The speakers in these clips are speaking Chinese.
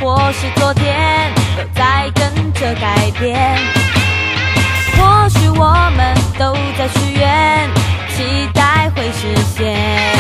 或是昨天，都在跟着改变。或许我们都在许愿，期待会实现。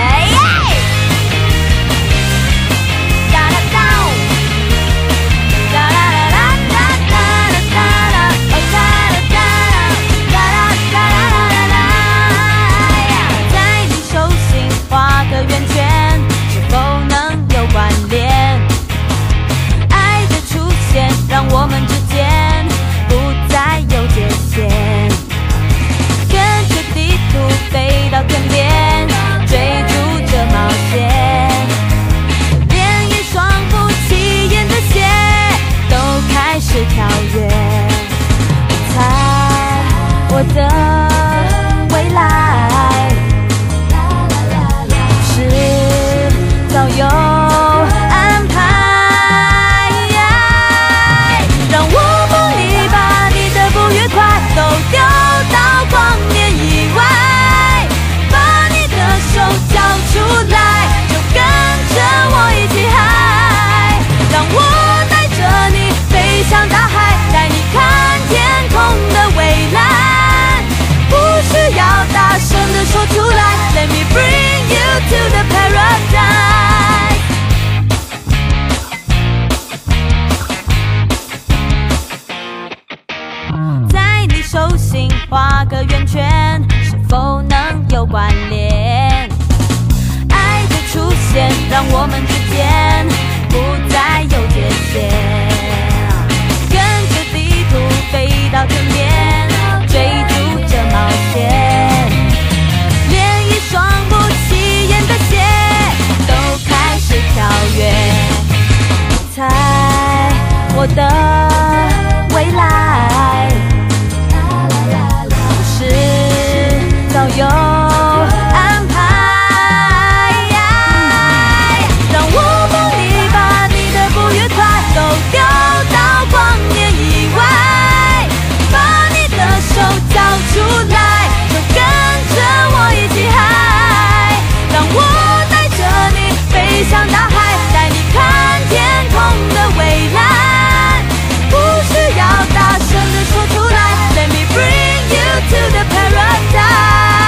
让我们之间不再有界限，跟着地图飞到天边，追逐着冒险，连一双不起眼的鞋都开始跳跃。猜我的未来是早有都丢到光年以外，把你的手交出来，就跟着我一起嗨。让我带着你飞向大海，带你看天空的蔚蓝。不需要大声地说出来 ，Let me bring you to the paradise。手心画个圆圈，是否能有关联？爱的出现，让我们之间不再有界限。跟着地图飞到天边，追逐着冒险，连一双不起眼的鞋都开始跳跃。猜我的未来。早有安排，让我帮你把你的不愉快都丢到光年以外，把你的手交出来，就跟着我一起嗨。让我带着你飞向大海，带你看天空的蔚蓝。不需要大声地说出来 ，Let me bring you to the paradise。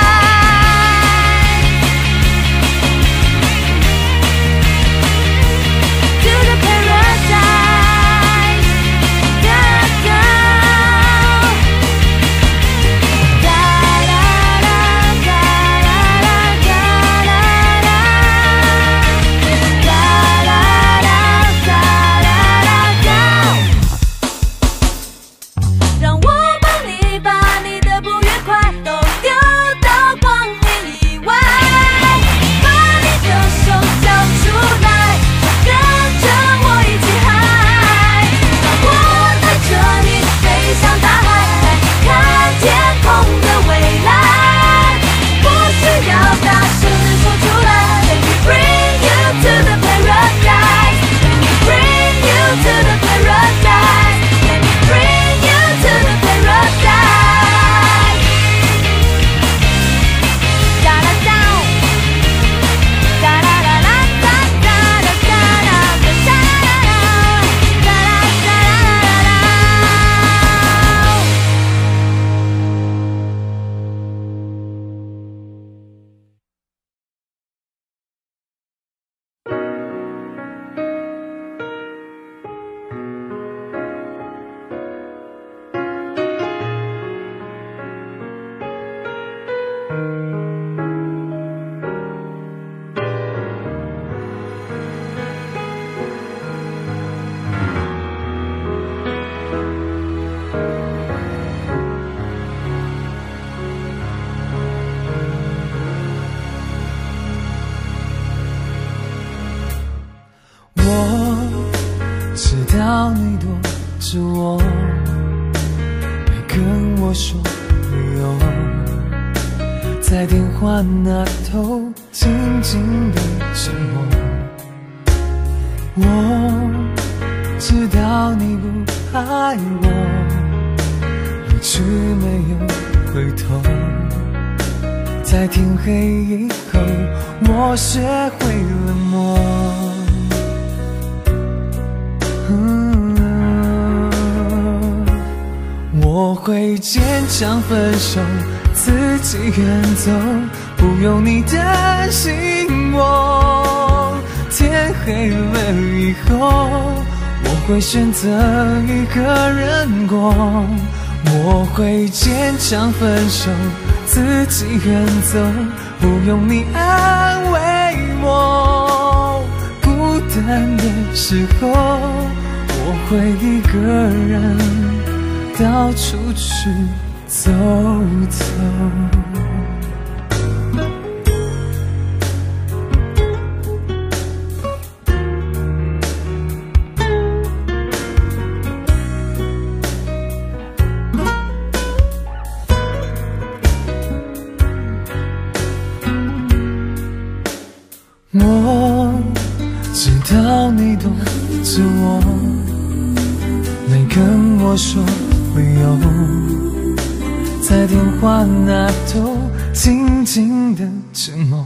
到你躲着我，没跟我说理由，在电话那头静静的沉默。我知道你不爱我，离去没有回头，在天黑以后，我学会冷漠。 我会坚强分手，自己远走，不用你担心我。天黑了以后，我会选择一个人过。我会坚强分手，自己远走，不用你安慰我。孤单的时候，我会一个人到处去走走。我知道你懂着我，没跟我说理由，在电话那头静静的沉默。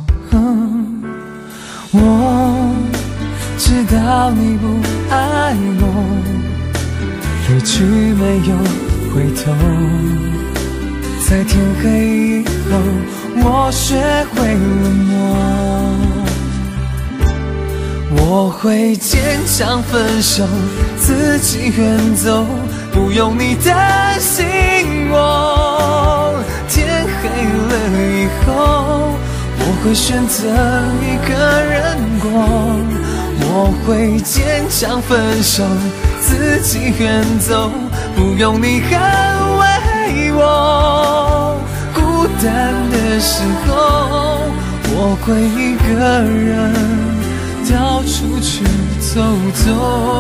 我知道你不爱我，离去没有回头，在天黑以后，我学会冷漠。我会坚强分手，自己远走，不用你担心我。天黑了以后，我会选择一个人过。我会坚强分手，自己远走，不用你安慰我。孤单的时候，我会一个人到处去走走。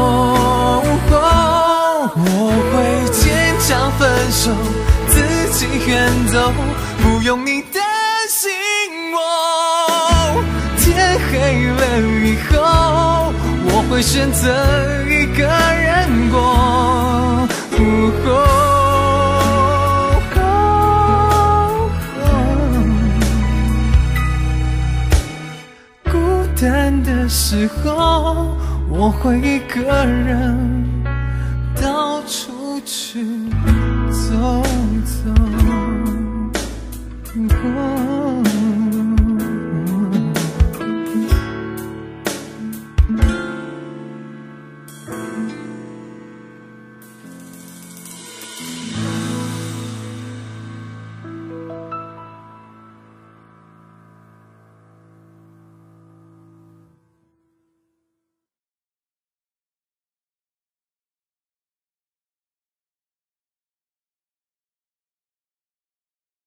我会坚强分手，自己远走，不用你担心我。天黑了以后，我会选择一个人过。孤单的时候，我会一个人到处去走走。